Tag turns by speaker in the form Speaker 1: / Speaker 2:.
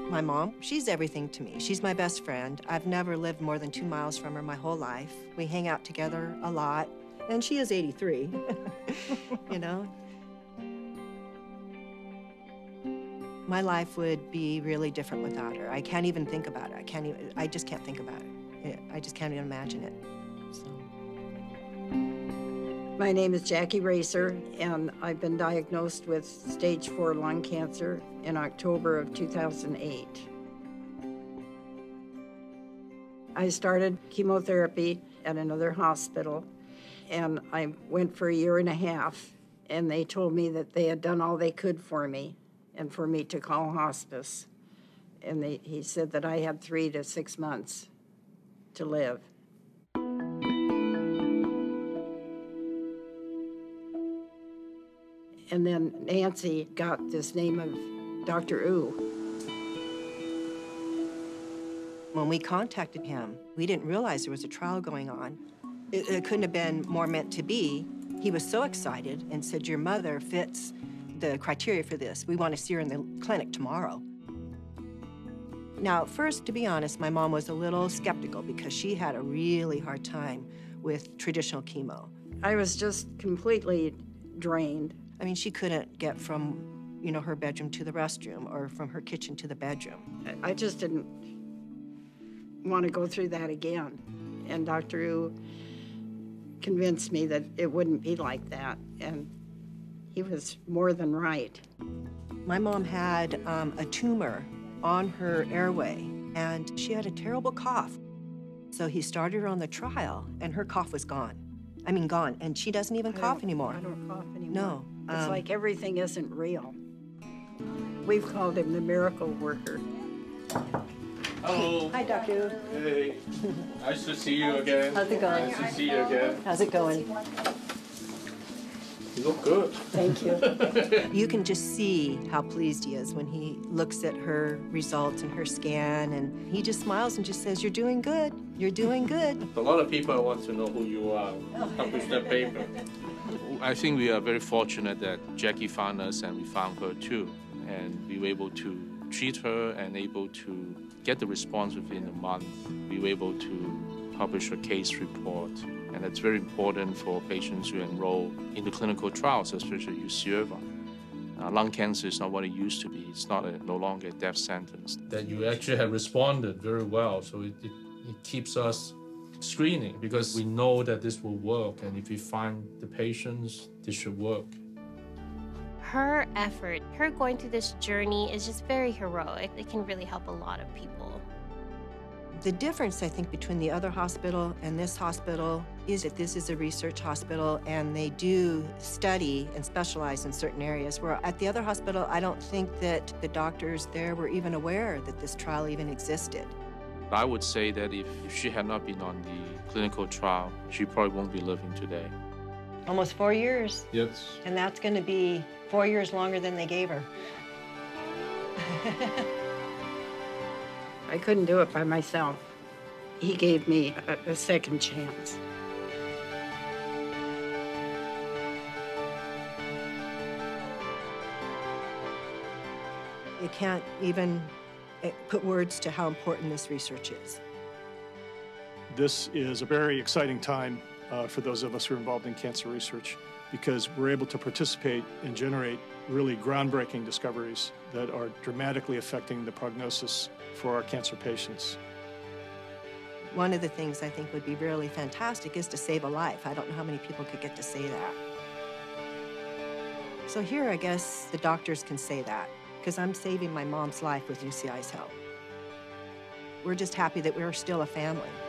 Speaker 1: My mom, she's everything to me. She's my best friend. I've never lived more than 2 miles from her my whole life. We hang out together a lot, and she is 83, you know? My life would be really different without her. I can't even think about it. I just can't think about it. I just can't even imagine it, so.
Speaker 2: My name is Jackie Raser, and I've been diagnosed with stage 4 lung cancer in October of 2008. I started chemotherapy at another hospital, and I went for 1.5 years, and they told me that they had done all they could for me and for me to call hospice. And he said that I had 3 to 6 months to live. And then Nancy got this name of Dr. Ou.
Speaker 1: When we contacted him, we didn't realize there was a trial going on. It couldn't have been more meant to be. He was so excited and said, "Your mother fits the criteria for this. We want to see her in the clinic tomorrow." Now, first, to be honest, my mom was a little skeptical because she had a really hard time with traditional chemo.
Speaker 2: I was just completely drained.
Speaker 1: I mean, she couldn't get from, you know, her bedroom to the restroom or from her kitchen to the bedroom.
Speaker 2: I just didn't want to go through that again. And Dr. Ou convinced me that it wouldn't be like that, and he was more than right.
Speaker 1: My mom had a tumor on her airway, and she had a terrible cough. So he started her on the trial, and her cough was gone. I mean, gone, and she doesn't even cough anymore.
Speaker 2: I don't cough anymore.
Speaker 1: No.
Speaker 2: It's like everything isn't real. We've called him the miracle worker.
Speaker 3: Hello.
Speaker 1: Hi, Dr. Ou.
Speaker 3: Hey. Nice to see you again.
Speaker 1: How's it going?
Speaker 3: Nice to see you again.
Speaker 1: How's it going?
Speaker 3: You look good.
Speaker 2: Thank you.
Speaker 1: You can just see how pleased he is when he looks at her results and her scan, and he just smiles and just says, "You're doing good. You're doing good."
Speaker 3: A lot of people want to know who you are. Publish that paper. I think we are very fortunate that Jackie found us and we found her too. And we were able to treat her and able to get the response within a month. We were able to publish a case report. And it's very important for patients who enroll in the clinical trials, especially UC Irvine. Lung cancer is not what it used to be. It's no longer a death sentence. That you actually have responded very well, so it keeps us screening because we know that this will work, and if we find the patients, this should work.
Speaker 4: Her effort, her going through this journey is just very heroic. It can really help a lot of people.
Speaker 1: The difference, I think, between the other hospital and this hospital is that this is a research hospital and they do study and specialize in certain areas, where at the other hospital, I don't think that the doctors there were even aware that this trial even existed.
Speaker 3: I would say that if she had not been on the clinical trial, she probably won't be living today.
Speaker 1: Almost 4 years.
Speaker 3: Yes.
Speaker 1: And that's going to be 4 years longer than they gave her.
Speaker 2: I couldn't do it by myself. He gave me a second chance.
Speaker 1: You can't even put words to how important this research is.
Speaker 5: This is a very exciting time for those of us who are involved in cancer research, because we're able to participate and generate really groundbreaking discoveries that are dramatically affecting the prognosis for our cancer patients.
Speaker 1: One of the things I think would be really fantastic is to save a life. I don't know how many people could get to say that. So here, I guess, the doctors can say that, because I'm saving my mom's life with UCI's help. We're just happy that we're still a family.